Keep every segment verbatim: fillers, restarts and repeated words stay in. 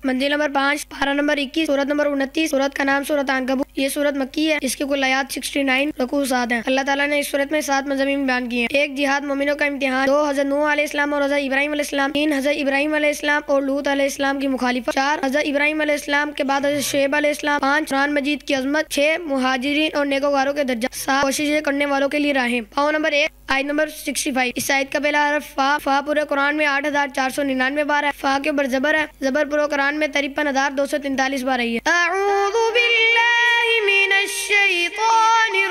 मंजिल नंबर पाँच, पारा नंबर इक्कीस, सूरत नंबर उनतीस। सूरत का नाम सूरत अनकबूत। ये सूरत मक्की है। इसकी कुल आयात सिक्सटी नाइन, रुकू सात है। अल्लाह ताला ने इस सूरत में सात मज़ामीन बयान किए हैं। एक, जिहाद मोमिनों का इम्तिहान। दो, हज़रत नूह अलैहिस्सलाम और हज़रत इब्राहीम अलैहिस्सलाम। तीन, हज़रत इब्राहीम अलैहिस्सलाम और लूत अलैहिस्सलाम की मुखालिफत। चार, हज़रत इब्राहीम अलैहिस्सलाम के बाद हज़रत शुएब अलैहिस्सलाम। पाँच, कुरान मजीद की अजमत। छह, मुहाजिरीन और नेकोकारों के दर्जा। सात, कोशिशें करने वालों के लिए राहें। पाँव नंबर एक, आयत नंबर सिक्सटी फाइव। इस आयत का पहला हरफ फा। फा पूरे कुरान में आठ हजार चार सौ निन्यानवे बार है। फा के ऊपर जबर है। जबर पूरे कुरान में तिरपन हजार दो सौ तैंतालीस बार आई है। अऊज़ु बिल्लाहि मिनश शैतानिर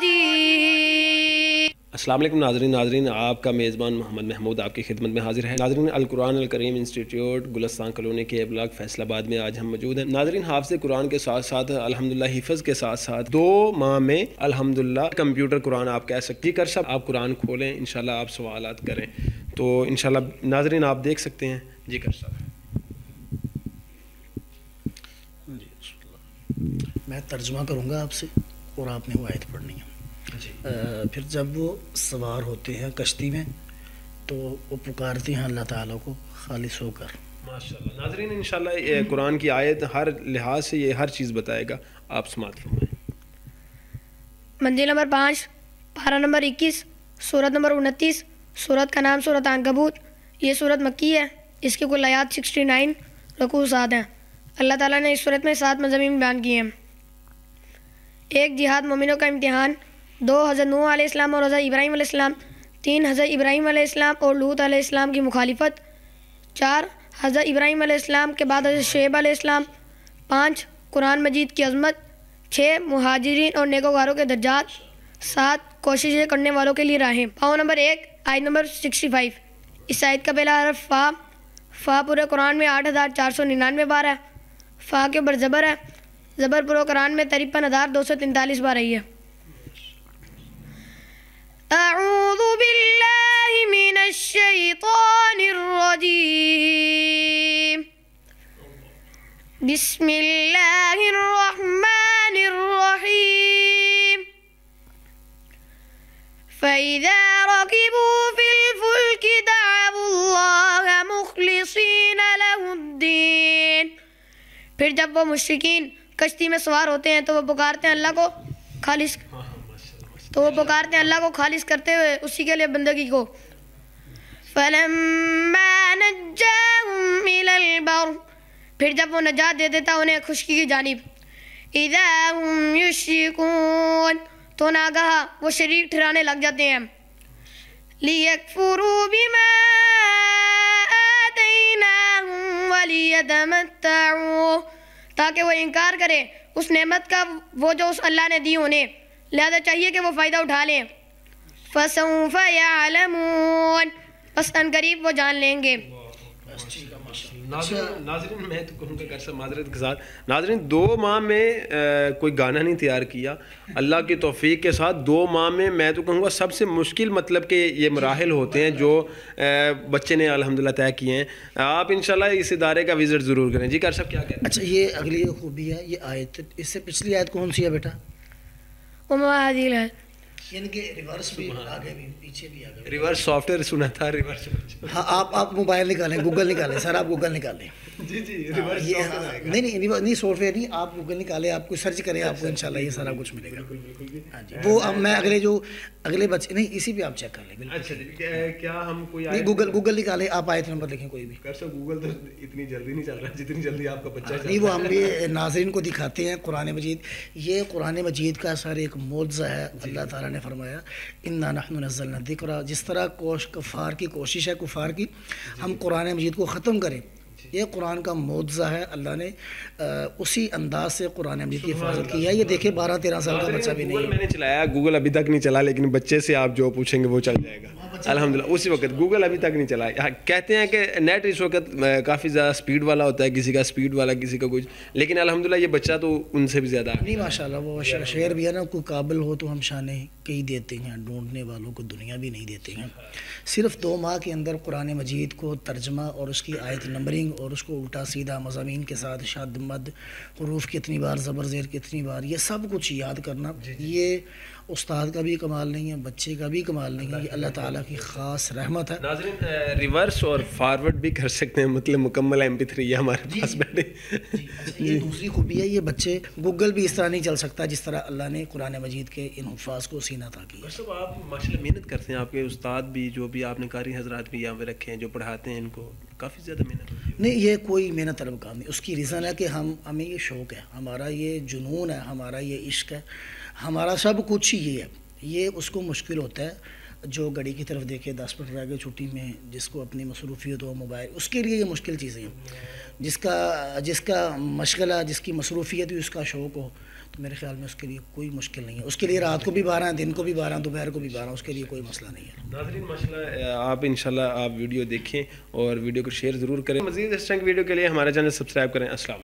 रजीम। अस्सलाम वालेकुम नाज़रीन नाज़रीन आपका मेज़बान मोहम्मद महमूद आपकी खिदमत में हाजिर है। नाज़रीन अल कुरान अल करीम इंस्टीट्यूट गुलस्तान कॉलोनी के ब्लॉक फैसलाबाद में आज हम मौजूद हैं। नाज़रीन हाफ़िज़ कुरान के साथ साथ अल्हम्दुलिल्लाह हिफ़्ज़ के साथ साथ दो माह में अल्हम्दुलिल्लाह कंप्यूटर कुरान आप कह सकती कर सब आप कुरान खोलें, इंशाल्लाह आप सवालात करें तो इंशाल्लाह नाज़रीन आप देख सकते हैं। जी कर सब मैं तर्जुमा करूँगा आपसे और आपने वो आयत पढ़नी है। आ, फिर जब वो सवार होते हैं कश्ती में तो वो पुकारते हैं अल्लाह ताला को खालिस होकर। माशाल्लाह। नाज़रीन इंशाल्लाह कुरान की आयत हर लिहाज से ये हर चीज़ बताएगा। आप समाअत फरमाएं। मंजिल नंबर पाँच, पारा नंबर इक्कीस, सूरत नंबर उनतीस। सूरत का नाम सूरत अनकबूत। ये सूरत मक्की है। इसकी कुल आयात सिक्सटी नाइन, रुकू सात है। अल्लाह ताला ने इस सूरत में सात मज़ामीन बयान किए हैं। एक, जिहाद मोमिनों का इम्तिहान। दो, हज़रत नूह अलैहिस्सलाम और हज़रत इब्राहीम अलैहिस्सलाम। तीन, हज़रत इब्राहीम अलैहिस्सलाम और लूत अलैहिस्सलाम की मुखालिफत। चार, हज़रत इब्राहीम अलैहिस्सलाम के बाद हज़रत शुएब अलैहिस्सलाम। पाँच, कुरान मजीद की अजमत। छः, मुहाजिरीन और नेकोकारों के दर्जात। सात, कोशिशें करने वालों के लिए राहें। पाँव नंबर एक, आयत नंबर सिक्सटी फाइव। इस आयत का पहला हरफ फ़ा। फ़ा पूरे कुरान में आठ हज़ार चार सौ निन्यानवे बार है। फ़ा के ऊपर जबर है। जबर पूरे कुरान में तिरपन हज़ार दो सौ तैंतालीस बार आई है। अऊज़ु बिल्लाहि मिनश शैतानिर रजीम। बिस्मिल्लाहिर रहमानिर रहीम। फ़इज़ा रकिबू फिल फुल्कि दअवुल्लाह मुख़लिसीन लहुद्दीन। फिर जब वो मुश्रिकीन कश्ती में सवार होते हैं तो वो पुकारते हैं अल्लाह को खालिस तो वो पुकारते हैं अल्लाह को खालिस करते हुए उसी के लिए बंदगी को। फलम्मा नज्जाहुम इलल बर। फिर जब वो नजात दे देता उन्हें खुशकी की जानिब। इज़ा हुम युश्रिकून। तो नागहा वो शरीक ठहराने लग जाते हैं। लियकफुरू बिमा आतैनाहुम वलियतमत्तऊ। ताकि वो इनकार करें उस नेमत का वो जो उस अल्लाह ने दी उन्हें, लिहाजा चाहिए कि वो फ़ायदा उठा लें। फसौफ यअलमून। बस अनकरीब वो जान लेंगे। नाज़रीन मैं तो कहूँगा कर सब माजरत के साथ नाज़रीन दो माह में आ, कोई गाना नहीं तैयार किया अल्लाह की तौफीक के साथ। दो माह में मैं तो कहूँगा सबसे मुश्किल मतलब के ये मराहिल होते हैं जो आ, बच्चे ने अल्हम्दुलिल्लाह तय किए हैं। आप इंशाल्लाह इस इदारे का विज़िट ज़रूर करें। जी कर सब क्या कहें। अच्छा ये अगली खूबी है ये आयत। इससे पिछली आयत कौन सी है बेटा? है यानी कि रिवर्स भी आगे भी पीछे भी आगे। रिवर्स सॉफ्टवेयर सुना था रिवर्स। हाँ आप आप मोबाइल निकालें, गूगल निकालें सर, आप गूगल निकालें। जी जी रिवर्स ये हाँ, नहीं नहीं नहीं सॉफ्टवेयर नहीं, आप गूगल निकालें, आपको सर्च करें, आपको इंशाल्लाह ये सारा कुछ मिलेगा। हाँ जी वो अब मैं अगले जो अगले बच्चे नहीं इसी पे आप चेक कर लें। अच्छा क्या हम कोई नहीं गूगल गूगल निकालें, आप आयत नंबर लिखें कोई भी। कर सब गूगल तो इतनी जल्दी नहीं चल रहा जितनी जल्दी आपका बच्चा नहीं वो हम भी नाज़रीन को दिखाते हैं कुरान मजीद। ये कुरान मजीद का सर एक मौज़ा है। अल्लाह ताला ने फरमाया इन्ना नहनु नज़्ज़लना ज़िक्रा। जिस तरह कोश कफ़ार की कोशिश है कुफ़ार की हम कुरान मजीद को ख़त्म करें, ये कुरान का मौज़ा है। अल्लाह ने आ, उसी अंदाज से कुरान मजीद की हिफाजत की है। ये देखिए बारह तेरह साल का बच्चा भी नहीं है। मैंने चलाया गूगल अभी तक नहीं चला, लेकिन बच्चे से आप जो पूछेंगे वो चल जाएगा अल्हम्दुलिल्लाह। उसी वक्त गूगल अभी तक नहीं चला। कहते हैं कि नेट इस वक्त काफ़ी ज़्यादा स्पीड वाला होता है, किसी का स्पीड वाला किसी का कुछ, लेकिन अल्हम्दुलिल्लाह ये बच्चा तो उनसे भी ज़्यादा नहीं माशाल्लाह। वो शेर भी है ना, कोई काबिल हो तो हम शाने कई देते हैं, ढूंढने वालों को दुनिया भी नहीं देते हैं। सिर्फ दो माह के अंदर कुरान मजीद को तर्जमा और उसकी आयत नंबरिंग स्पेलिंग और उसको उल्टा सीधा मज़ामीन के साथ शद मद हरूफ कितनी बार ज़बर ज़ेर कितनी बार ये सब कुछ याद करना, ये उस्ताद का भी कमाल नहीं है, बच्चे का भी कमाल नहीं है, ये अल्लाह ताला की ख़ास रहमत है। नाज़रीन रिवर्स और फॉरवर्ड भी कर सकते हैं, मतलब मुकम्मल एम पी थ्री है हमारे पास बैठे। ये दूसरी खूबी है, ये बच्चे गूगल भी इस तरह नहीं चल सकता जिस तरह अल्लाह ने कुरान मजीद के इन हुफ़ाज़ को सीना था किया। सब आप माशाल्लाह मेहनत करते हैं, आपके उस्ताद भी जो भी आपने कारी हजरात भी यहाँ पे रखे हैं जो पढ़ाते हैं इनको काफ़ी ज़्यादा मेहनत होती है। नहीं, ये कोई मेहनत तलब काम नहीं, उसकी रीज़न है कि हम हमें ये शौक़ है, हमारा ये जुनून है, हमारा ये इश्क है, हमारा सब कुछ ही ये है। ये उसको मुश्किल होता है जो घड़ी की तरफ देखे, दस मिनट रह गए छुट्टी में, जिसको अपनी मसरूफ़ियत हो मोबाइल, उसके लिए ये मुश्किल चीज़ें हैं। जिसका जिसका मशगला, जिसकी मसरूफ़ियत हुई, उसका शौक़ हो, तो मेरे ख्याल में उसके लिए कोई मुश्किल नहीं है। उसके लिए रात को भी बारह, दिन को भी बारह, दोपहर को भी बारह, उसके लिए कोई मसला नहीं है। नाज़रीन माशाल्लाह आप इंशाल्लाह आप वीडियो देखें और वीडियो को शेयर ज़रूर करें। मज़ीद इस तरह की वीडियो के लिए हमारा चैनल सब्सक्राइब करें। अस्सलाम।